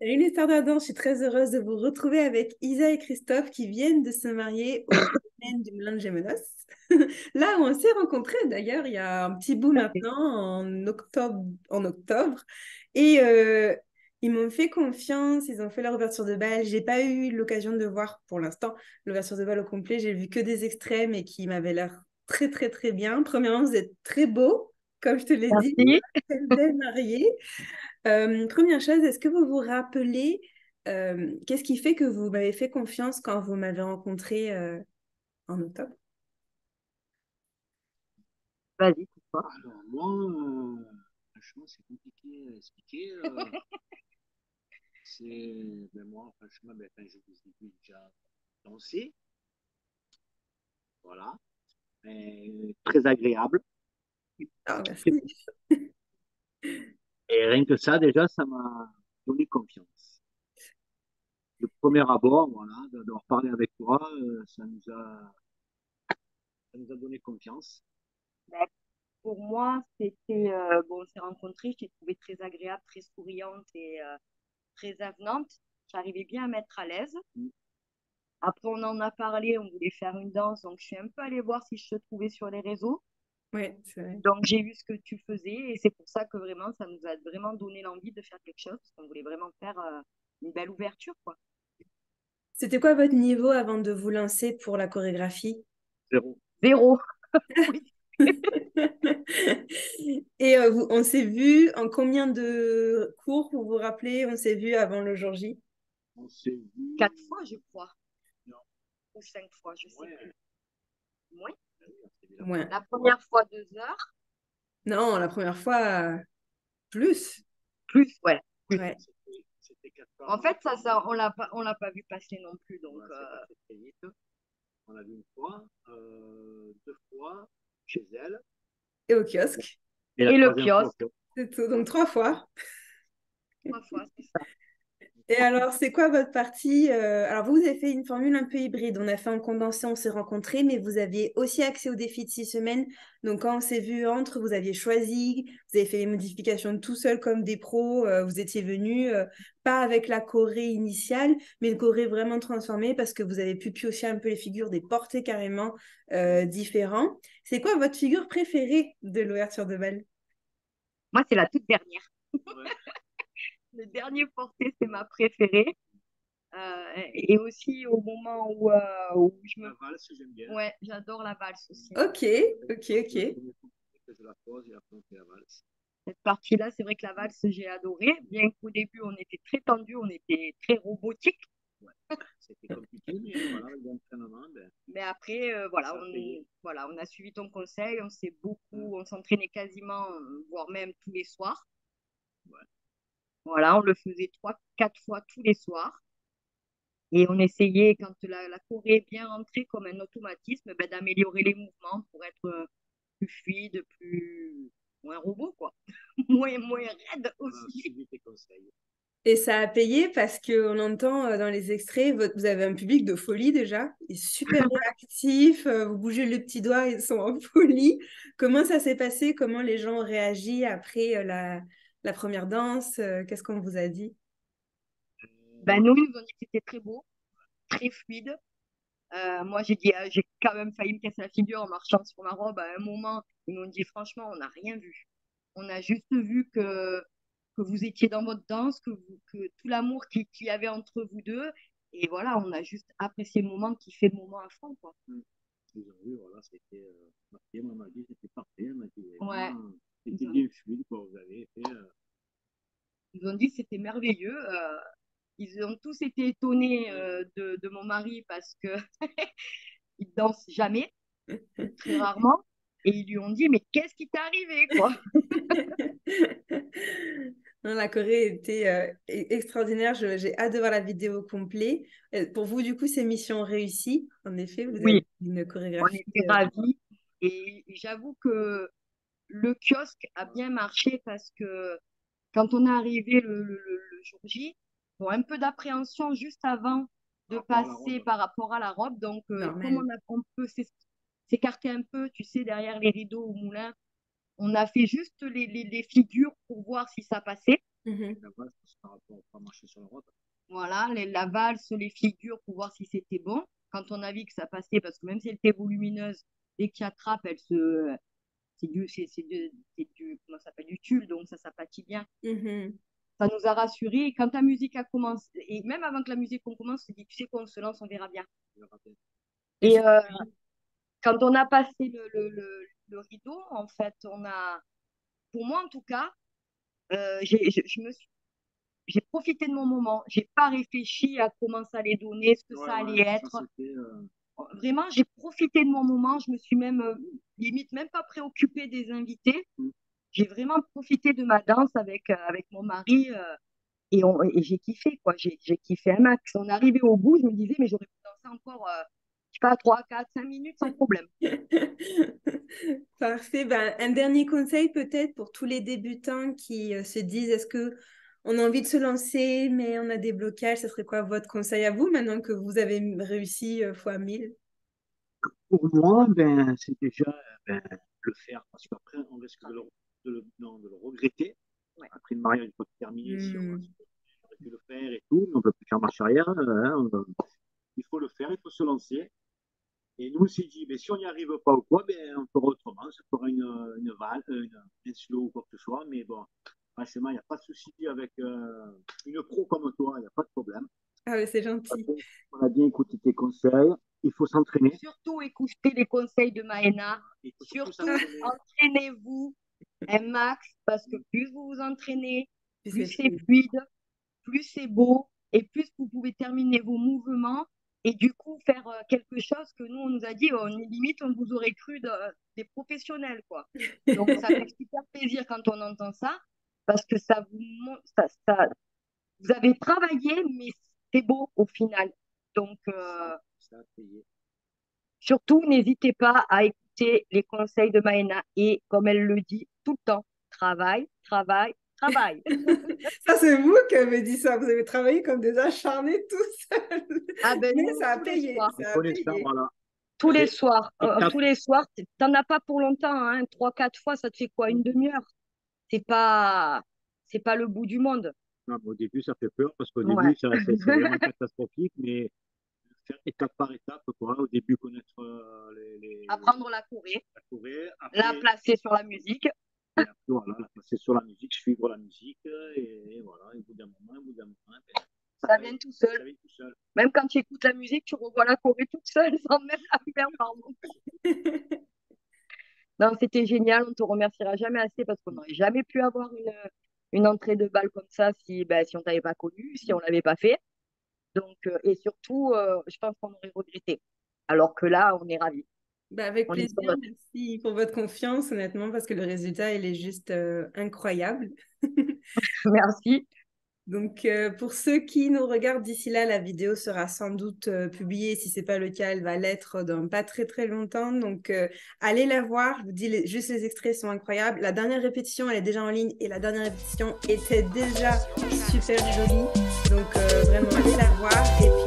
Salut les stars de la danse, je suis très heureuse de vous retrouver avec Isa et Christophe qui viennent de se marier au domaine du Moulin de Gémenos. Là où on s'est rencontrés d'ailleurs il y a un petit bout maintenant, en octobre. Et ils m'ont fait confiance, ils ont fait leur ouverture de bal. J'ai pas eu l'occasion de voir pour l'instant l'ouverture de bal au complet. J'ai vu que des extraits mais qui m'avaient l'air très très très bien. Premièrement, vous êtes très beaux, comme je te l'ai dit, Merci. très belle mariée. Première chose, est-ce que vous vous rappelez qu'est-ce qui fait que vous m'avez fait confiance quand vous m'avez rencontré en octobre? Vas-y, pourquoi? Alors moi, franchement, c'est compliqué à expliquer. Moi, franchement, quand je vous ai vu déjà danser, voilà, très agréable. Ah, merci. Et rien que ça, déjà, ça m'a donné confiance. Le premier abord, voilà, d'avoir parlé avec toi, ça nous a donné confiance. Ben, pour moi, c'était bon, on s'est rencontrés, je t'ai trouvée très agréable, très souriante et très avenante. J'arrivais bien à mettre à l'aise. Mm. Après, on en a parlé, on voulait faire une danse, donc je suis un peu allée voir si je te trouvais sur les réseaux. Oui, c'est vrai. Donc j'ai vu ce que tu faisais et c'est pour ça que vraiment, ça nous a vraiment donné l'envie de faire quelque chose, parce qu'on voulait vraiment faire une belle ouverture, quoi. C'était quoi votre niveau avant de vous lancer pour la chorégraphie? Zéro. Zéro. Oui. Et on s'est vu en combien de cours, vous vous rappelez? On s'est vu avant le jour J? On s'est vu. 4 fois, je crois, Non, ou 5 fois, je sais ouais, plus. Oui. on s'est vu la Ouais. La première fois 2 heures. Non, la première fois, plus. Plus, ouais, plus. Ouais. C'était En 4 parents. fait, on l'a pas vu passer non plus, donc Voilà, c'est passé très vite. On l'a vu une fois, deux fois chez elle, Et au kiosque. et la et le troisième fois au kiosque, kiosque. C'est tout. Donc 3 fois. 3 fois, c'est ça. Et alors, c'est quoi votre partie? Alors, vous avez fait une formule un peu hybride. On a fait en condensé, on s'est rencontrés, mais vous aviez aussi accès au défi de 6 semaines. Donc, quand on s'est vu entre, vous aviez choisi, vous avez fait les modifications tout seul comme des pros. Vous étiez venus, pas avec la choré initiale, mais une choré vraiment transformée parce que vous avez pu piocher un peu les figures, des portées carrément différents. C'est quoi votre figure préférée de l'ouverture de bal? Moi, c'est la toute dernière. Ouais. Le dernier porté, c'est ma préférée. Et aussi au moment où je me... La valse, j'aime bien. Ouais, j'adore la valse aussi. Ok, ok, ok. Le premier coup que je la pose et après on fait la valse. Cette partie-là, c'est vrai que la valse, j'ai adoré. Bien qu'au début, on était très tendus, on était très robotique. Ouais. C'était compliqué, mais voilà, avec l'entraînement, ben, Mais après, ça a payé. voilà, on a suivi ton conseil, on s'est beaucoup, on s'entraînait quasiment, voire même tous les soirs. Ouais. Voilà, on le faisait 3, 4 fois tous les soirs. Et on essayait, quand la choré est bien rentrée comme un automatisme, ben, d'améliorer les mouvements pour être plus fluide, plus moins robot, quoi. Moins raide On a aussi. suivi tes conseils. Et ça a payé parce qu'on entend dans les extraits, vous avez un public de folie déjà, il est super réactif, vous bougez le petit doigt, ils sont en folie. Comment ça s'est passé? Comment les gens ont réagi après la première danse? Qu'est-ce qu'on vous a dit? Ben, nous, ils nous ont dit que c'était très beau, très fluide. Moi, j'ai dit, j'ai quand même failli me casser la figure en marchant sur ma robe à un moment. Ils m'ont dit, franchement, on n'a rien vu. On a juste vu que vous étiez dans votre danse, que tout l'amour qu'il y avait entre vous deux. Et voilà, on a juste apprécié le moment qui fait le moment à fond, quoi. Ils ont vu, voilà, c'était. Ma fille, elle m'a dit, c'était parfait. Elle m'a dit, Ouais. vraiment, Ils c'était ont, bien fluide, quoi, vous avez fait. ils ont dit que c'était merveilleux. Ils ont tous été étonnés de mon mari parce que il danse jamais, ou très rarement. Et ils lui ont dit, mais qu'est-ce qui t'est arrivé, quoi? Non, la Corée était extraordinaire. J'ai hâte de voir la vidéo complète. Pour vous, du coup, c'est mission réussie. En effet, vous avez Oui, une on chorégraphie. était ravis. Et j'avoue que le kiosque a bien marché parce que quand on est arrivé le jour J, bon, un peu d'appréhension juste avant de passer par rapport à la robe. Donc, comme Normal. on peut s'écarter un peu, tu sais, derrière les rideaux au moulin, on a fait juste les figures pour voir si ça passait. Mhm. La valse, c'est par rapport à marcher sur le robe. Voilà, la valse, les figures pour voir si c'était bon. Quand on a vu que ça passait, parce que même si elle était volumineuse, dès qu'il attrape, c'est du, comment ça s'appelle, du tulle, donc ça s'aplatit bien. Mhm. Ça nous a rassurés. Et quand la musique a commencé, et même avant que la musique on commence, on s'est dit, tu sais quoi, on se lance, on verra bien. Je le rappelle. Et Et c'est- quand on a passé le rideau, en fait, pour moi en tout cas, j'ai profité de mon moment. J'ai pas réfléchi à comment ça allait donner, ce que Ouais, ça ouais, allait ça être. c'était. Vraiment, j'ai profité de mon moment. Je me suis même, limite, même pas préoccupée des invités. Mm. J'ai vraiment profité de ma danse avec mon mari et j'ai kiffé, quoi. J'ai kiffé un max. On est arrivé au bout, je me disais, mais j'aurais pu danser encore, je sais pas, 3, 4, 5 minutes sans problème. Parfait. Ben, un dernier conseil peut-être pour tous les débutants qui se disent est-ce que on a envie de se lancer, mais on a des blocages. Ce serait quoi votre conseil à vous maintenant que vous avez réussi fois 1000? Pour moi, ben, c'est déjà ben, le faire parce qu'après, on risque non, de le regretter. Ouais. Après le mariage, il faut terminer si on Hmm. aurait pu le faire et tout, mais on ne peut plus faire marche arrière. Hein, il faut le faire, il faut se lancer. Et nous, on s'est dit, ben, si on n'y arrive pas ou quoi, ben, on fera autrement. Ça fera une valse, un slow ou quoi que ce soit. Mais bon, franchement, il n'y a pas de souci avec une pro comme toi, il n'y a pas de problème. Ah ouais, c'est gentil. On a bien écouté tes conseils. Il faut s'entraîner. Surtout écoutez les conseils de Maëna. Il faut surtout Surtout s'entraîner. entraînez-vous un max parce que plus vous vous entraînez, Puis plus c'est c'est fluide. fluide, plus c'est beau et plus vous pouvez terminer vos mouvements et du coup faire quelque chose que nous on nous a dit, limite on vous aurait cru des professionnels quoi. Donc ça fait super plaisir quand on entend ça parce que ça vous montre, vous avez travaillé mais c'est beau au final. Donc Ça a payé. surtout n'hésitez pas à écouter les conseils de Maëna et comme elle le dit tout le temps, travail, travail, travail. Ça, c'est vous qui avez dit ça. Vous avez travaillé comme des acharnés tout seuls. Ah ben Mais nous ça a tous les payé. soirs. On Ça a connaît ça, payé. voilà. Tous les Et, soirs, et tous les soirs, t'en as pas pour longtemps, hein, 3, 4 fois, ça te fait quoi, une demi-heure? C'est pas, c'est pas le bout du monde. non, au début, ça fait peur parce qu'au Ouais. début, c'est vraiment catastrophique, mais faire étape par étape, quoi. Au début, connaître Apprendre la Corée, la Corée, la après, placer sur la musique. et après, voilà, la passer sur la musique, suivre la musique, et voilà, au bout d'un moment, ben, Ça vient tout seul. ça vient tout seul. Même quand tu écoutes la musique, tu revois la Corée toute seule sans même la faire, pardon. Non, c'était génial. On te remerciera jamais assez parce qu'on n'aurait jamais pu avoir une entrée de balle comme ça si on t'avait pas connu, si on l'avait pas fait. Donc, et surtout, je pense qu'on aurait regretté. Alors que là, on est ravis. Bah, avec On est sur plaisir. notre... Merci pour votre confiance, honnêtement, parce que le résultat, il est juste incroyable. Merci. Donc, pour ceux qui nous regardent d'ici là, la vidéo sera sans doute publiée. Si ce n'est pas le cas, elle va l'être dans pas très très longtemps. Donc, allez la voir. Je vous dis, juste les extraits sont incroyables. La dernière répétition, elle est déjà en ligne et la dernière répétition était déjà super jolie. Donc, vraiment, allez la voir. Et puis,